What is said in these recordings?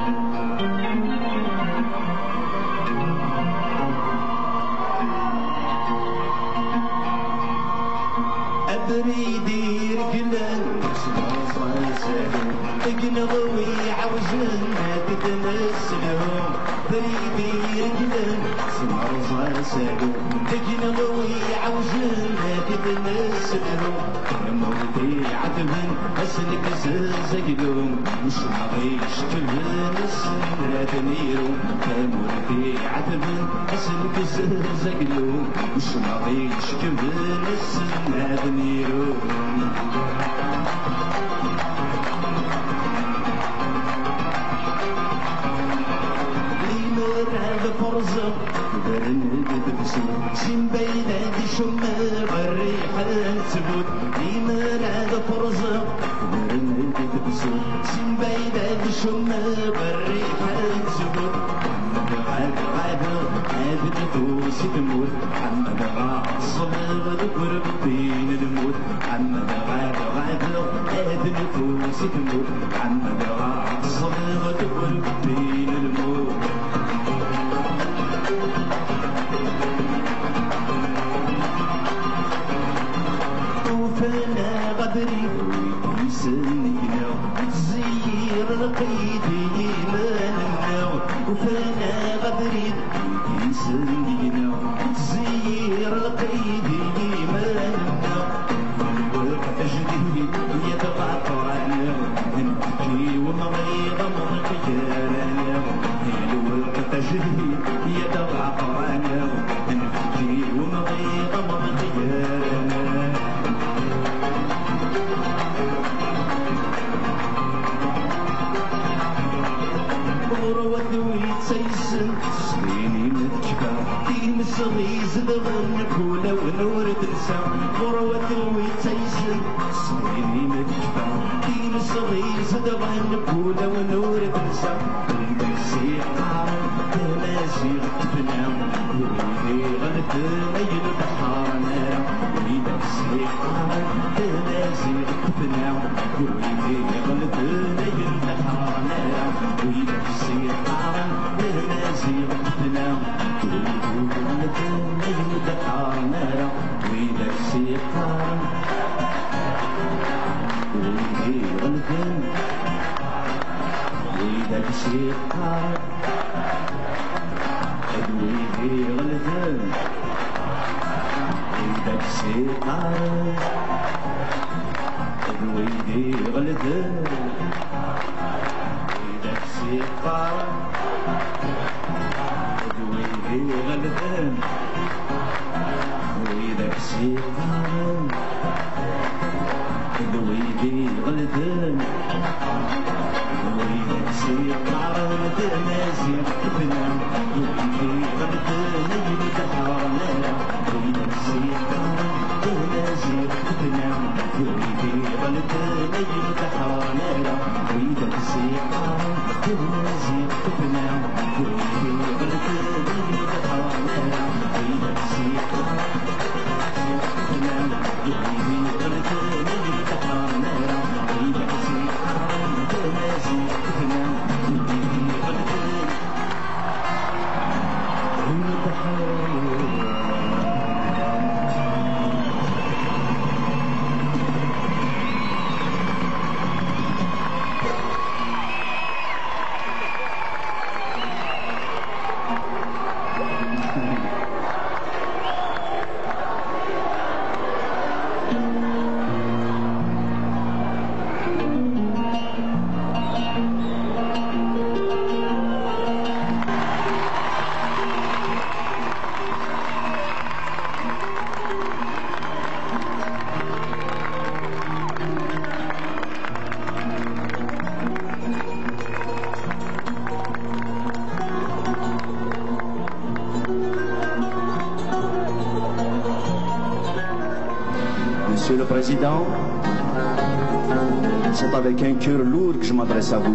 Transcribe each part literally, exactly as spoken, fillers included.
بريدي رجلان صلصلسلهم تقنغوي عوجن تتنسلهم بريدي رجلان صلصلسلهم تقنغوي عوجن تتنسلهم موتي عتبن اسلك زلزقلهم مش معيش كلن السنات نيرهم موتي عتبن اسلك زلزقلهم مش معيش كلن السنات نيرهم فرزة برند بسود سين بيناد شمر الريحة تبود ليمر هذا فرزة برند بسود سين بيناد شمر الريحة تبود عاد عاد عاد تفوس تموت محمد غاصب ذكر بين الموت محمد غاد غاد عاد تفوس تموت محمد غاصب ذكر بين الموت وفانا غدري يسنينا تزير القيد يماننا وفانا غدري يسنينا تزير القيد يماننا الوقت جديد يتغطرنا نبكي ومغيظ مرقجانا الوقت جديد يتغطرنا نبكي ومغيظ مرقجانا ويتسيسن سنيني متكبر ديم الصغيز دغن كولا ونور تنسى غروة ويتسيسن سنيني متكبر ديم الصغيز دغن كولا ونور تنسى وليدك سيقار تناسي غتفنا وليدي غلفنا يلتحارنا وليدك سيقار تناسي غتفنا وليدي غلفنا يلتحارنا وليدك سيقار تناسي غتفنا وليدي غلفنا يلتحارنا وليدك سيقار وليدي غلفنا ويدك سيقار ادويدي غلفن ويدك سيقار ادويدي غلفن ويدك سيقار ادويدي غلفن ويدك سيقار ادويدي غلفن ويدك سيقار تناسي غتفنا ويدي غلفنا يلتحارنا ويدك سيقار تناسي غتفنا ويدي غلفنا يلتحارنا ويدك سيقار تناسي غتفنا ويدي غلفنا يلتحارنا ويدك سيقار غتفنا ويدي غلفنا يلتحارنا ويدك سيقار تناسي غتفنا ويدي غلفنا يلتحارنا Monsieur le Président, c'est avec un cœur lourd que je m'adresse à vous.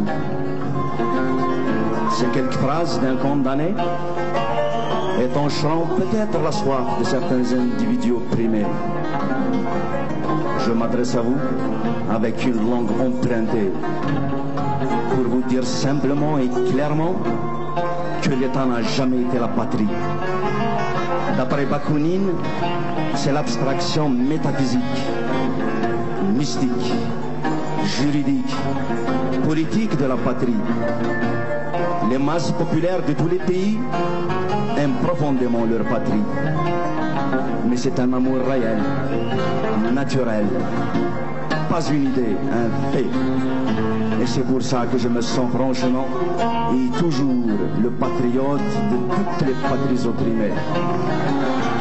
Ces quelques phrases d'un condamné étancheront peut-être la soif de certains individus opprimés. Je m'adresse à vous avec une langue empruntée pour vous dire simplement et clairement que l'État n'a jamais été la patrie. D'après Bakounine, c'est l'abstraction métaphysique, mystique, juridique, politique de la patrie. Les masses populaires de tous les pays aiment profondément leur patrie. Mais c'est un amour réel, naturel, pas une idée, un fait. Et c'est pour ça que je me sens franchement et toujours le patriote de toutes les patries opprimées.